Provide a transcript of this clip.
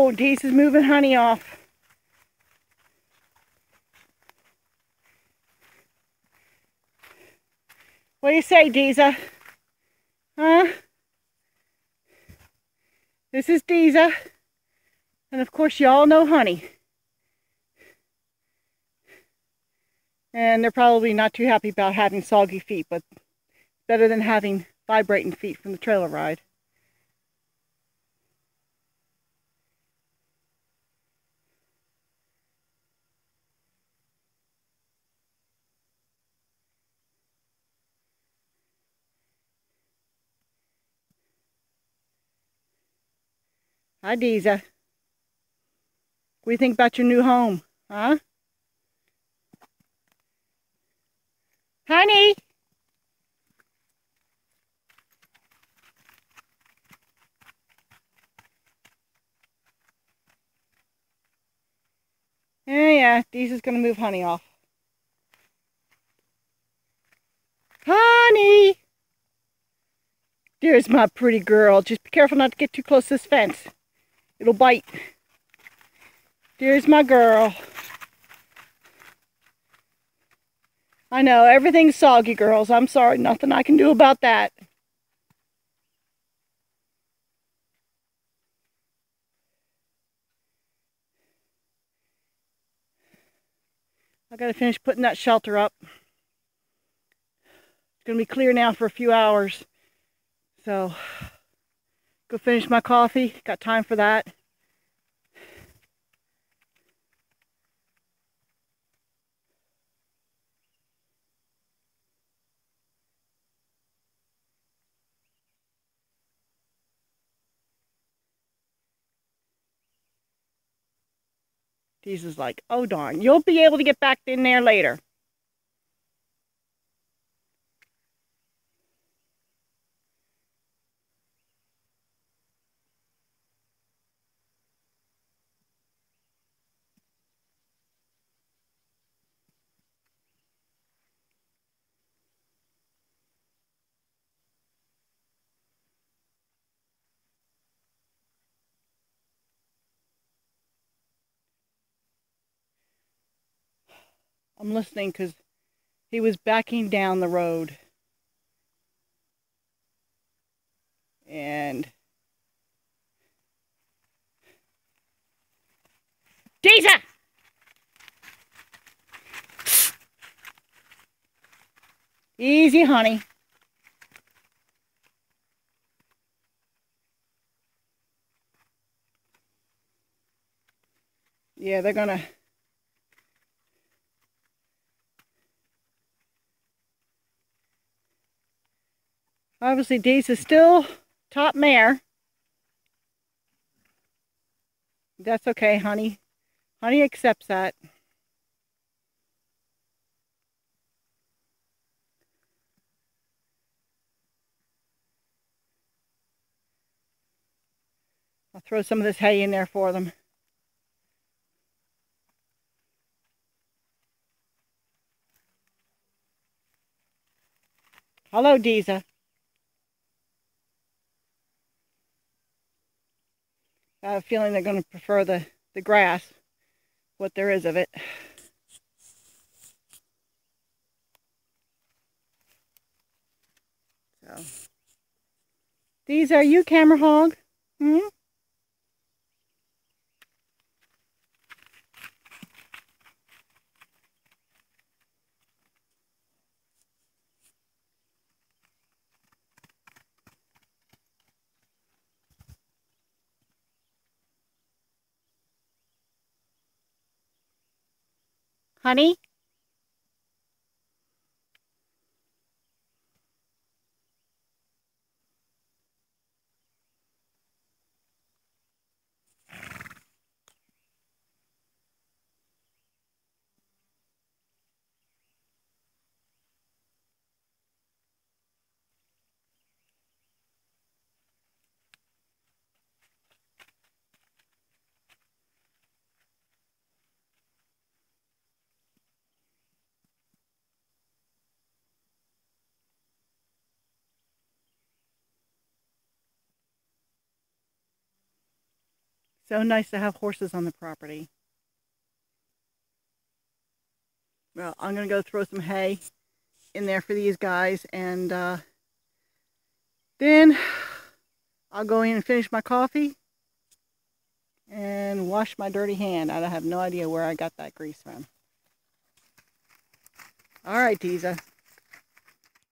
Oh, Deez is moving honey off. What do you say, Deeza? Huh? This is Deeza. And of course, you all know Honey. And they're probably not too happy about having soggy feet, but better than having vibrating feet from the trailer ride. Hi, Deeza. What do you think about your new home? Huh? Honey! Yeah, Deeza's gonna move Honey off. Honey! There's my pretty girl. Just be careful not to get too close to this fence. It'll bite. There's my girl. I know, everything's soggy, girls. I'm sorry, nothing I can do about that. I gotta finish putting that shelter up. It's gonna be clear now for a few hours. So, go finish my coffee. Got time for that. Deez is like, oh darn, you'll be able to get back in there later. I'm listening because he was backing down the road. And Deeza! Easy, honey. Yeah, they're gonna... Obviously, Deez is still top mare. That's okay, Honey. Honey accepts that. I'll throw some of this hay in there for them. Hello, Deeza. I have a feeling they're going to prefer the grass, what there is of it. So, these are you, Camera Hog? Hmm? Honey? So nice to have horses on the property. Well, I'm going to go throw some hay in there for these guys, and then I'll go in and finish my coffee and wash my dirty hand. I have no idea where I got that grease from. All right, Tiza.